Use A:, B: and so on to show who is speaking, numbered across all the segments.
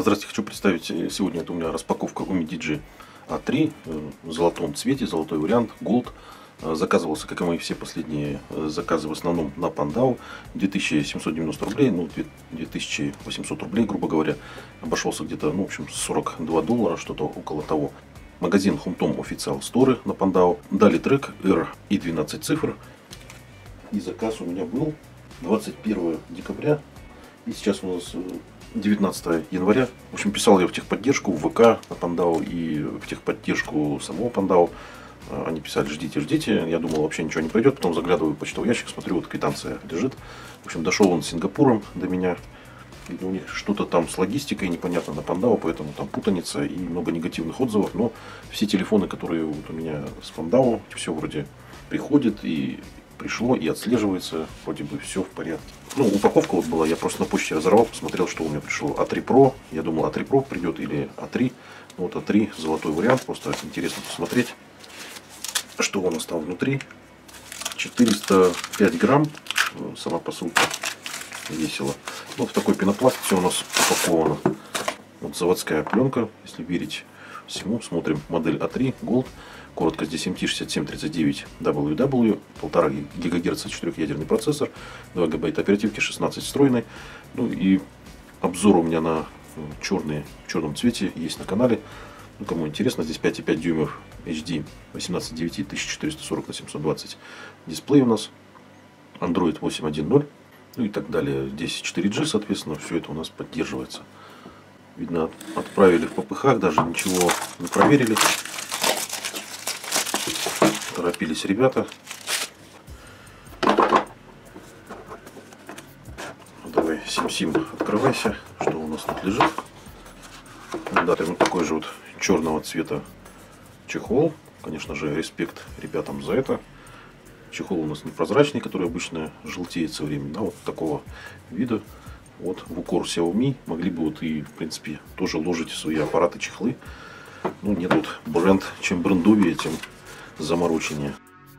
A: Здравствуйте, хочу представить, сегодня это у меня распаковка Umi Digi A3 в золотом цвете, золотой вариант, Gold. Заказывался, как и мои все последние заказы, в основном на Пандау. 2790 рублей, ну 2800 рублей, грубо говоря. Обошелся где-то, ну в общем, 42 доллара, что-то около того. Магазин Home Official Store на Пандау. Дали трек R и 12 цифр. И заказ у меня был 21 декабря. И сейчас у нас 19 января. В общем, писал я в техподдержку, в ВК на Пандау и в техподдержку самого Пандау. Они писали: ждите, ждите. Я думал, вообще ничего не пройдет. Потом заглядываю в почтовый ящик, смотрю, вот квитанция лежит. В общем, дошел он с Сингапуром до меня. И у них что-то там с логистикой непонятно на Пандау, поэтому там путаница и много негативных отзывов. Но все телефоны, которые вот у меня с Пандау, все вроде приходит и пришло, и отслеживается, вроде бы все в порядке. Ну, упаковка вот была, я просто на почте разорвал, посмотрел, что у меня пришло. A3 Pro, я думал, A3 Pro придет или A3. Вот A3, золотой вариант, просто интересно посмотреть, что у нас там внутри. 405 грамм, сама посылка весила. Вот в такой пенопласт все у нас упаковано. Вот заводская пленка, если верить всему. Смотрим модель A3 Gold. Коротко здесь MT6739WW, 1,5 ГГц 4-ядерный процессор, 2 ГБ оперативки, 16 встроенной. Ну и обзор у меня на в черном цвете есть на канале. Ну, кому интересно, здесь 5,5 дюймов HD 18:9 1440 на 720 дисплей у нас. Android 8.1.0, ну и так далее. Здесь 4G, соответственно, все это у нас поддерживается. Видно, отправили в попыхах, даже ничего не проверили. Торопились ребята. Давай, Сим-Сим, открывайся. Что у нас тут лежит? Да, вот такой же вот черного цвета чехол. Конечно же, респект ребятам за это. Чехол у нас непрозрачный, который обычно желтеет со временем. Да, вот такого вида. Вот в укор Xiaomi. Могли бы вот и, в принципе, тоже ложить в свои аппараты чехлы. Ну, нет, вот бренд, чем брендовее, тем замороченнее.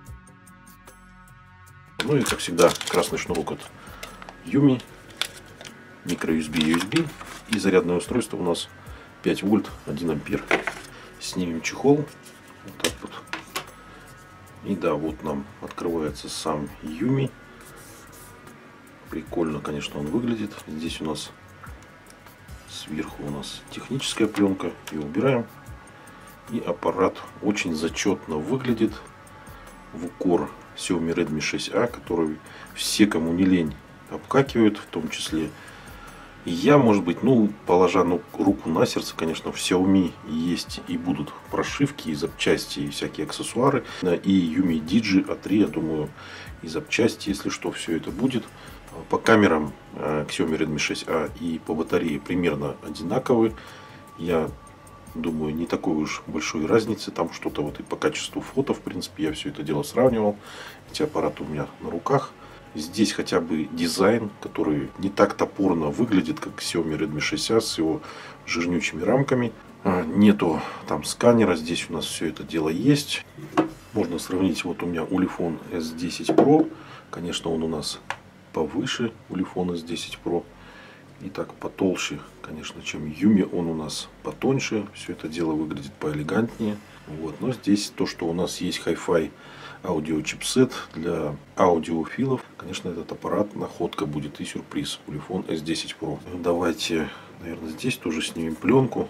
A: Ну и, как всегда, красный шнурок от Umi, microUSB, и зарядное устройство у нас 5 вольт 1 ампер. Снимем чехол. Вот так вот. И да, вот нам открывается сам Umi. Прикольно, конечно, он выглядит. Здесь у нас сверху у нас техническая пленка. И убираем. И аппарат очень зачетно выглядит. В укор Xiaomi Redmi 6A, который все, кому не лень, обкакивают, в том числе и я, может быть, ну, положа руку на сердце, конечно, в Xiaomi есть и будут прошивки, и запчасти, и всякие аксессуары. И Umi Digi A3, я думаю, и запчасти, если что, все это будет. По камерам Xiaomi Redmi 6A и по батарее примерно одинаковые. Я думаю, не такой уж большой разницы. Там что-то вот и по качеству фото, в принципе, я все это дело сравнивал. Эти аппараты у меня на руках. Здесь хотя бы дизайн, который не так топорно выглядит, как Xiaomi Redmi 6A с его жирнючими рамками. Нету там сканера, здесь у нас все это дело есть. Можно сравнить, вот у меня Ulefone S10 Pro. Конечно, он у нас повыше Ulefone S10 Pro. И так потолще, конечно, чем Umi, он у нас потоньше. Все это дело выглядит поэлегантнее. Вот. Но здесь то, что у нас есть Hi-Fi аудиочипсет для аудиофилов. Конечно, этот аппарат находка будет и сюрприз. Ulefone S10 Pro. Давайте, наверное, здесь тоже снимем пленку.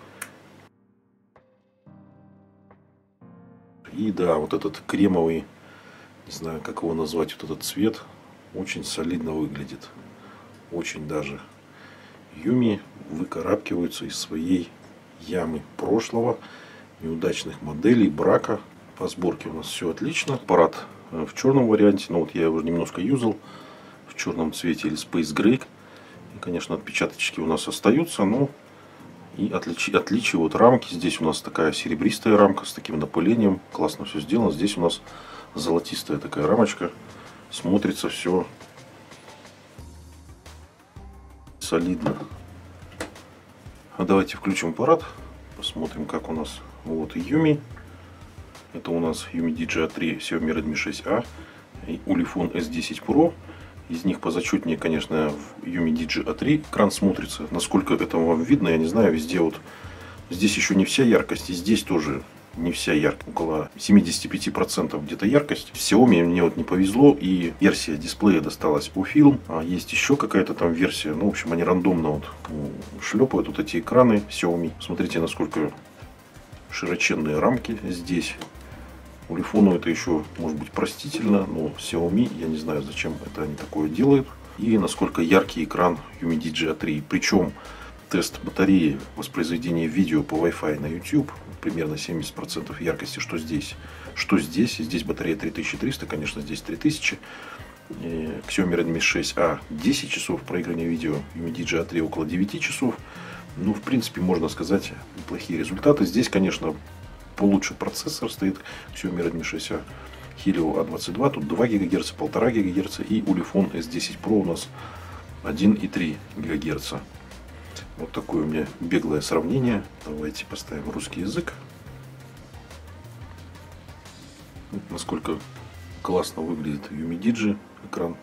A: И да, вот этот кремовый, не знаю, как его назвать, вот этот цвет, очень солидно выглядит. Очень даже. Umi выкарабкиваются из своей ямы прошлого, неудачных моделей, брака. По сборке у нас все отлично. Аппарат в черном варианте, но вот я его немножко юзал в черном цвете или Space Gray. И, конечно, отпечаточки у нас остаются, но и отличие вот рамки. Здесь у нас такая серебристая рамка с таким напылением. Классно все сделано. Здесь у нас золотистая такая рамочка. Смотрится все солидно. А давайте включим аппарат, посмотрим, как у нас. Вот Umi. Это у нас Umi Digi A3, Xiaomi Redmi 6A, и Ulefone S10 Pro. Из них позачетнее, конечно, в Yumi Digi A3 экран смотрится. Насколько это вам видно, я не знаю. Везде вот здесь еще не вся яркость, и здесь тоже не вся яркость. Около 75% где-то яркость. В Xiaomi мне вот не повезло, и версия дисплея досталась UFilm. А есть еще какая-то там версия. Ну, в общем, они рандомно вот шлепают вот эти экраны Xiaomi. Смотрите, насколько широченные рамки здесь. У Ulefone это еще может быть простительно, но Xiaomi, я не знаю, зачем это они такое делают. И насколько яркий экран Yumi Digi A3. Причем тест батареи воспроизведения видео по Wi-Fi на YouTube, примерно 70% яркости, что здесь. Здесь батарея 3300, конечно, здесь 3000. Xiaomi Redmi 6A 10 часов проигрывания видео, Yumi Digi A3 около 9 часов. Ну, в принципе, можно сказать, неплохие результаты. Здесь, конечно, получше процессор стоит Xiaomi Redmi 6A Helio A22, тут 2 ГГц, 1,5 ГГц, и Ulefone S10 Pro у нас 1,3 ГГц. Вот такое у меня беглое сравнение. Давайте поставим русский язык. Вот насколько классно выглядит Yumi Digi экран.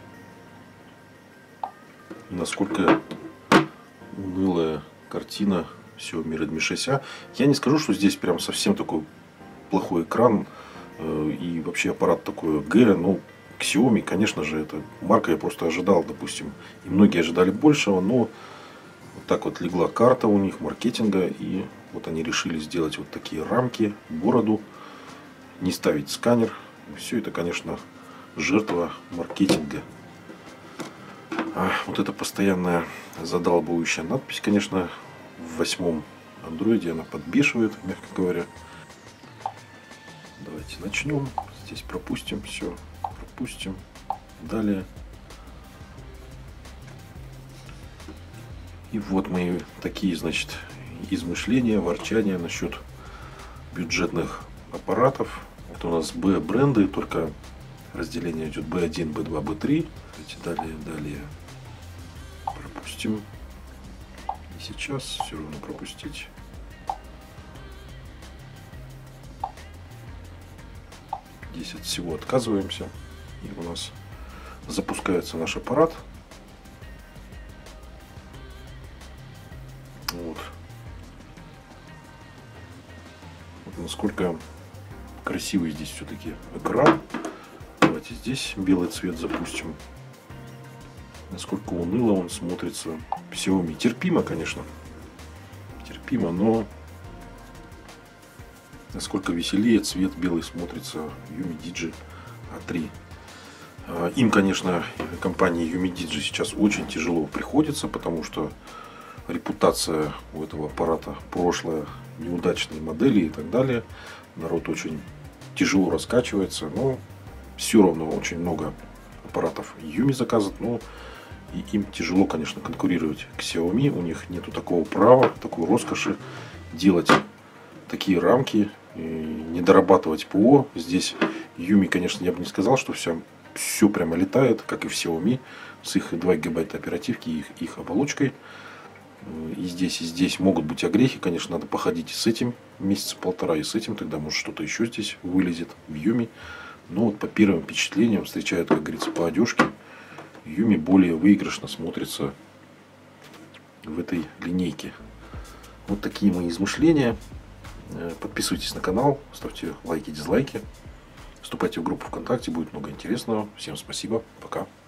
A: И насколько унылая картина Xiaomi Redmi 6A. Я не скажу, что здесь прям совсем такой плохой экран и вообще аппарат такой Г. Но к Xiaomi, конечно же, это марка, я просто ожидал, допустим, и многие ожидали большего, но вот так вот легла карта у них маркетинга, и вот они решили сделать вот такие рамки, бороду, не ставить сканер. Все это, конечно, жертва маркетинга. Вот эта постоянная задалбывающая надпись, конечно, в 8-м андроиде она подбешивает, мягко говоря. Давайте начнем. Здесь пропустим все. Пропустим. Далее. И вот мои такие, значит, измышления, ворчания насчет бюджетных аппаратов. Это у нас B бренды, только разделение идет B1, B2, B3. Далее пропустим. И сейчас все равно пропустить. Здесь от всего отказываемся. И у нас запускается наш аппарат. Вот насколько красивый здесь все-таки экран. Давайте здесь белый цвет запустим. Насколько уныло он смотрится. Xiaomi терпимо, конечно. Терпимо, но насколько веселее цвет белый смотрится Yumi Digi A3. Им, конечно, компании Yumi Digi сейчас очень тяжело приходится, потому что репутация у этого аппарата прошлое, неудачные модели и так далее. Народ очень тяжело раскачивается, но все равно очень много аппаратов Yumi заказывают, но и им тяжело, конечно, конкурировать к Xiaomi. У них нету такого права, такой роскоши делать такие рамки, и не дорабатывать ПО. Здесь Yumi, конечно, я бы не сказал, что все прямо летает, как и в Xiaomi, с их 2 гигабайта оперативки и их оболочкой. И здесь могут быть огрехи, конечно, надо походить и с этим месяца полтора, и с этим, тогда может что-то еще здесь вылезет в Yumi. Но вот по первым впечатлениям встречают, как говорится, по одежке. Yumi более выигрышно смотрится в этой линейке. Вот такие мои измышления. Подписывайтесь на канал, ставьте лайки, дизлайки. Вступайте в группу ВКонтакте, будет много интересного. Всем спасибо, пока.